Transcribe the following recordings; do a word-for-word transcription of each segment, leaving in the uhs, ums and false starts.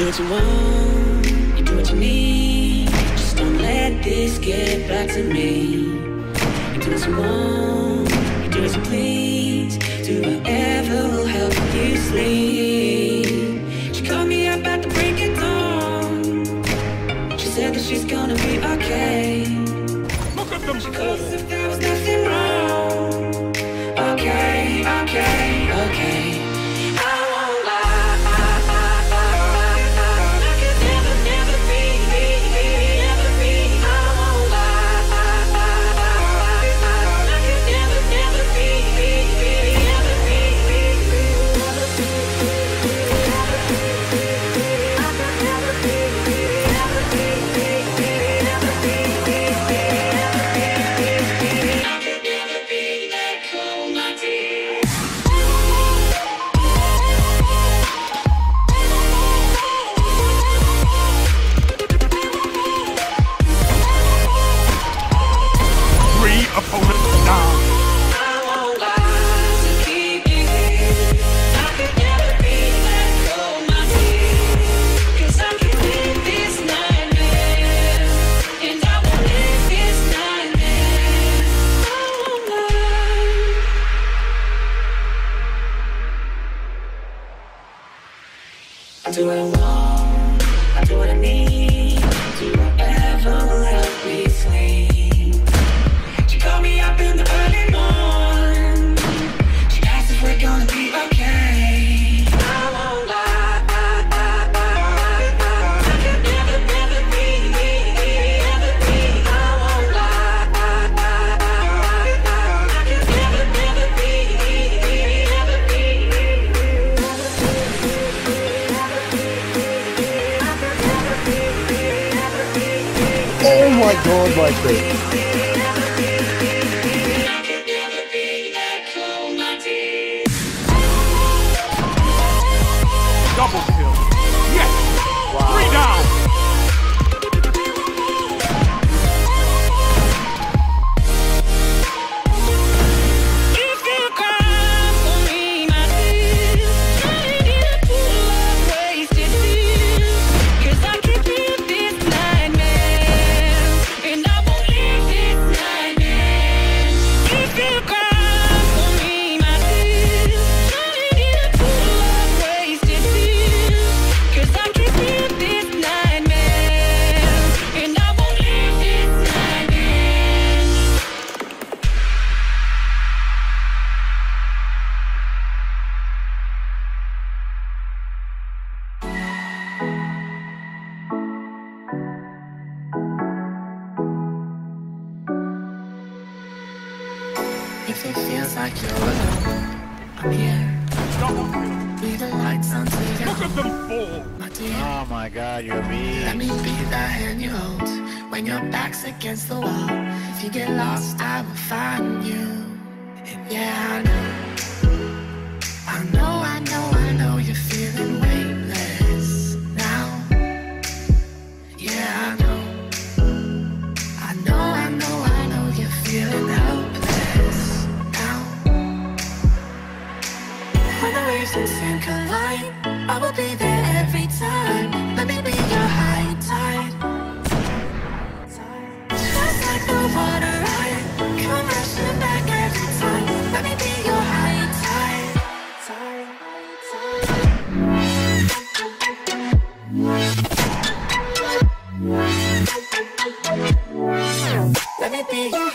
do what you want, you do what you need. Just don't let this get back to me. You do what you want, you do as you please. Do whatever will help you sleep. She called me up at the break of dawn. She said that she's gonna be okay. Look at them. She called as if there was nothing wrong. Okay, okay, okay. I do what I want, I do what I need. Do whatever will help me sleep. She called me up in the early morning. She asked if we're gonna be okay. I won't lie, I, I, I, I, I could never, never be, never be. I won't lie, I, I, I, I, I could never, never be, never be. Oh my god, my face. Double kill. Yes. Wow. Three down. If you cry for me, my dear, trying to pull up wasted tears. 'Cause I can't live this nightmare, and I won't live this nightmare. If you cry for me, my dear, trying to pull up wasted tears. 'Cause I can't live this nightmare, and I won't live this nightmare. If it feels like you're alone, I'm here. Double kill. Leave the lights on till you're Look at them home, fall. my dear. Oh my god, you're mean. Let me be the hand you hold when your back's against the wall. If you get lost, I will find you. And yeah, I know, I know, I know, I know you're feeling weightless now. Yeah, I know, I know, I know, I know you're feeling helpless now. When the waves and sand collide, I will be there every time. Let me be your high tide. Just like the water ride, come rushing back every time. Let me be your high tide. Let me be your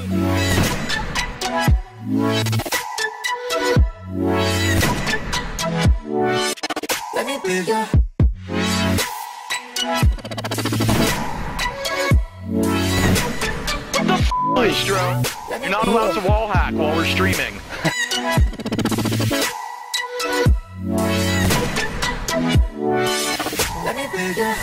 Let me be your Maestro, you're not allowed to wall hack while we're streaming. Let me be your